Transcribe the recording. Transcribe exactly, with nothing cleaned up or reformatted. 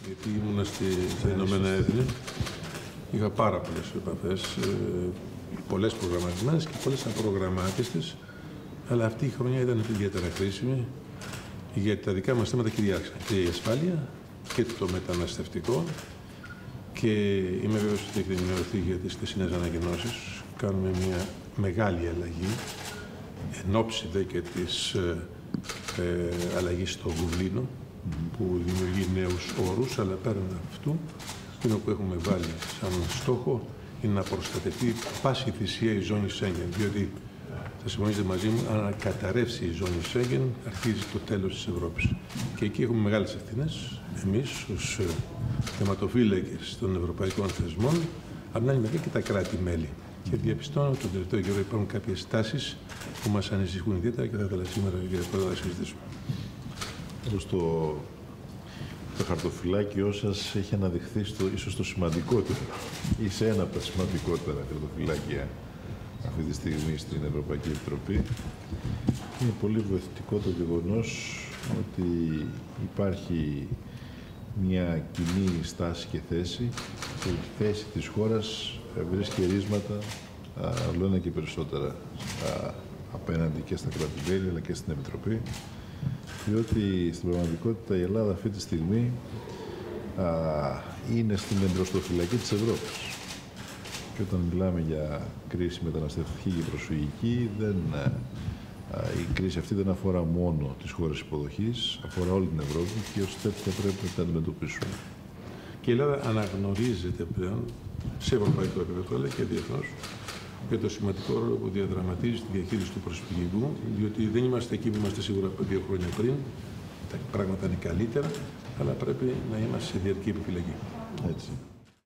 Γιατί ήμουν στα Ηνωμένα Έθνη, είχα πάρα πολλές επαφές, ε, πολλές προγραμματισμένες και πολλές απρογραμμάτιστες, αλλά αυτή η χρονιά ήταν ιδιαίτερα χρήσιμη, γιατί τα δικά μας θέματα κυριάρχησαν και η ασφάλεια και το μεταναστευτικό, και είμαι βέβαιος ότι έχετε ενημερωθεί για τις χθεσινές ανακοινώσεις. Κάνουμε μια μεγάλη αλλαγή, εν ώψη δε και της ε, ε, αλλαγής στο Δουβλίνο, που δημιουργεί νέους όρους, αλλά πέραν αυτού, εκείνο που έχουμε βάλει σαν στόχο είναι να προστατευτεί πάση θυσία η ζώνη Σέγγεν, διότι θα συμφωνήσετε μαζί μου, αν καταρρεύσει η ζώνη Σέγγεν, αρχίζει το τέλος της Ευρώπης. Και εκεί έχουμε μεγάλες ευθύνες, εμείς ως θεματοφύλακες των ευρωπαϊκών θεσμών, από την άλλη μεριά και τα κράτη-μέλη. Και διαπιστώνω ότι τον τελευταίο καιρό υπάρχουν κάποιες τάσεις που μας ανησυχούν ιδιαίτερα και θα ήθελα σήμερα για αυτό να συζητήσουμε. Το, το χαρτοφυλάκιό σας έχει αναδειχθεί στο, ίσως το σημαντικότερο ή σε ένα από τα σημαντικότερα χαρτοφυλάκια αυτή τη στιγμή στην Ευρωπαϊκή Επιτροπή. Είναι πολύ βοηθητικό το γεγονός ότι υπάρχει μια κοινή στάση και θέση και η θέση της χώρας βρίσκει ερίσματα όλο ένα και περισσότερα α, απέναντι και στα κράτη-μέλη αλλά και στην Επιτροπή, διότι στην πραγματικότητα η Ελλάδα αυτή τη στιγμή α, είναι στην εμπροστοφυλακή της Ευρώπης. Και όταν μιλάμε για κρίση μεταναστευτική και προσφυγική, δεν, α, η κρίση αυτή δεν αφορά μόνο τις χώρες υποδοχής, αφορά όλη την Ευρώπη και ως τέτοια πρέπει να την αντιμετωπίσουμε. Και η Ελλάδα αναγνωρίζεται πλέον σε ευρωπαϊκό επίπεδο αλλά και διεθνώς για το σημαντικό ρόλο που διαδραματίζει στη διαχείριση του προσφυγικού, διότι δεν είμαστε εκεί που είμαστε σίγουρα από δύο χρόνια πριν, τα πράγματα είναι καλύτερα, αλλά πρέπει να είμαστε σε διαρκή επιφυλακή. Έτσι.